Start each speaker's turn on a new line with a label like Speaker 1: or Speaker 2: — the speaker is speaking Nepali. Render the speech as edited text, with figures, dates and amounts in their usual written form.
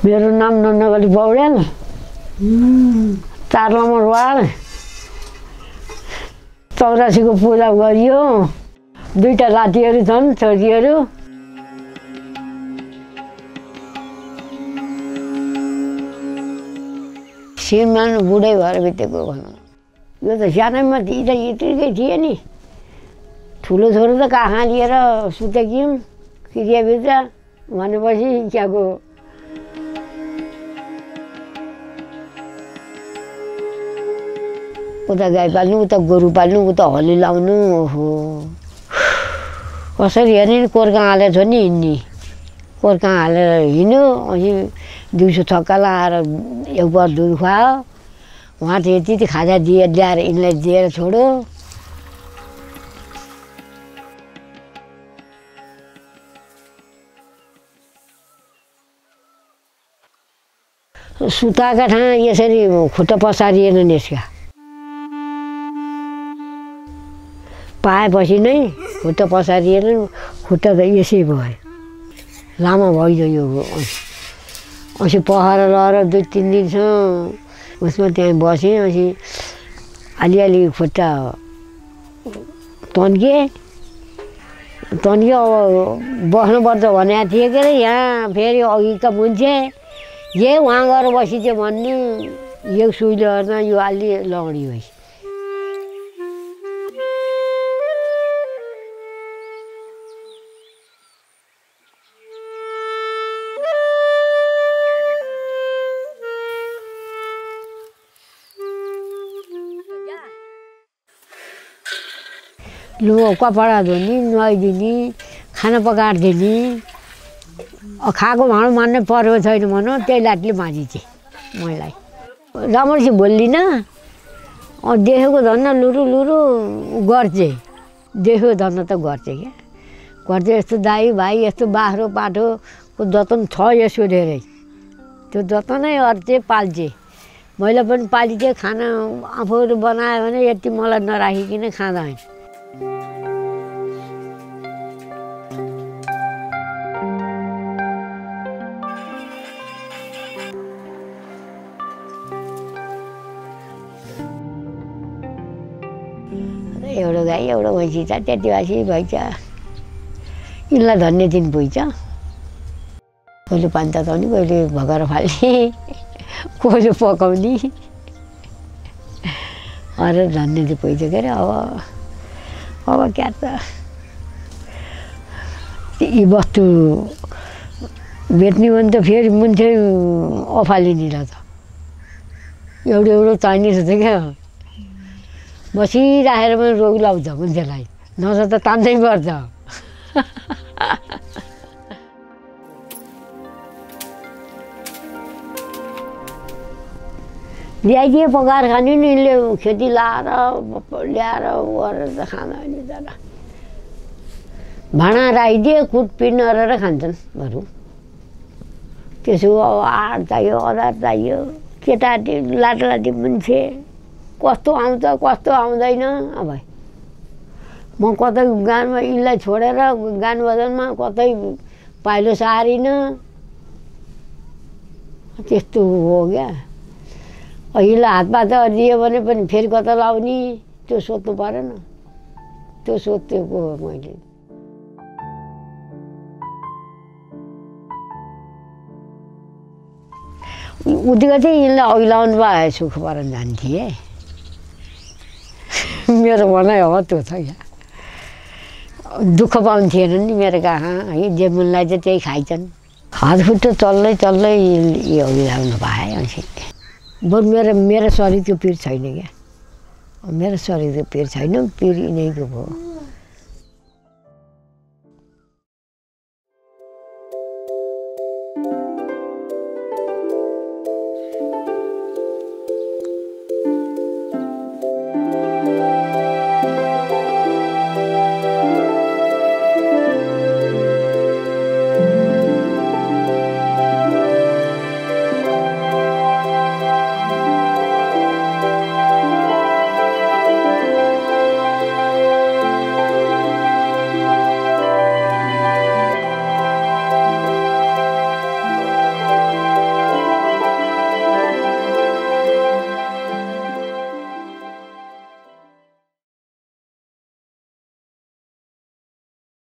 Speaker 1: मेरो नाम नन्नगली पौडेल 4 नम्बर वार्ड 84 को पूजा गरियो 2टा लाटीहरू छन् छोरीहरू श्रीमान बुढै भएर बितेको भनौँ यो त सानैमा यतिकै थिए नि ठुलो छोरो त काखा लिएर सुतेकियौँ क्रिया बिर्जा भनेपछि क्याको उता गाई पाल्नु उता गोरु पाल्नु उता हली लाउनु ओहो कसरी हेर्ने कोर्का हालेर छ नि हिँड्ने कोर्का हालेर हिँड्यो अनि दिउँसो थक्का लाएर एक बार दुध खुवायो उहाँ त यति खाजा ल्याएर यिनलाई दिएर छोड्यो सुताका ठाउँ यसरी खुट्टा पसारिएन निस्क्या पाएपछि नै खुट्टा पसारिएन खुट्टा त यसै भयो लामो भइदियो यो अस्ति पखाएर लगाएर 2-3 दिनसम्म उसमा त्यहाँ बसेँ अस्ति अलिअलि खुट्टा तन्किए अब बस्नुपर्छ भनेको थिएँ के अरे यहाँ फेरि अघिका मान्छे ये वहाँ गएर बसिदियो भन्ने यो सुईले गर्दा यो अलि लौडी भएछ लु कपडा धुने नुहाइदिने खाना पकाएर दिने खाएको भाँडो मान्नै परेको छैन भनौँ त्यही लाटले माझिदिए मलाई राम्रोसित बोल्दिनँ देखेको धन्न लुरु लुरु गर्थे देखेको धन्न त गर्थे क्या गर्थे यस्तो दाइ भाइ यस्तो बाख्रो पाठोको जतन छ यसको धेरै त्यो जतनै अर्थे पाल्थे मैले पनि पालिदिएँ खाना आफूले बनायो भने यति मलाई नराखिकन खाँदा होइन एउटा गाई एउटा भैँसी छ त्यति भएपछि भइन्छ यिनलाई धन्ने दिन पुग्छ कहिले पानी तताउने कहिले भगाएर फाल्ने कहिले पकाउने अरे धन्ने दिन पुग्छ के अरे अब क्या त यी वस्तु बेच्ने भने त फेरि मान्छे अफालिने र त एउटा चाहिने छ क्या बसिराखेर पनि रोग लाउँछ मान्छेलाई नत्र त तान्दै पर्छ ल्याइदिए पकाएर खाने नि यिनले खेती लाएर ल्याएर गरेर त खाँदैन तर भाँडा राखिदिए कुटपिट गरेर खान्छन् बरु त्यसो अब आँट चाहियो अदार चाहियो केटाटी लाटी मान्छे कस्तो आउँछ कस्तो आउँदैन अब म कतै गानमा यिनलाई छोडेर गान बजानमा कतै पाइलो सारिनँ त्यस्तो हो क्या यिनलाई हातपात दियो भने पनि फेरि कता लाउने त्यो सोध्नु परेन त्यो सोधेको मैले उतिको चाहिँ यिनलाई अघिलाउनु भए सुख परेन जान्थे मेरो भनाइ हो त्यो छ क्या दुःख पाउने थिएन नि मेरो कहाँ है जे मनलाई चाहिँ त्यही खाइछन् हात खुट्टो चल्दै चल्दै यो अघिलाउनु पाएँ अनि बरु मेरो शरीरको पिर छैन क्या मेरो शरीरको पिर छैन पिर यिनीको भयो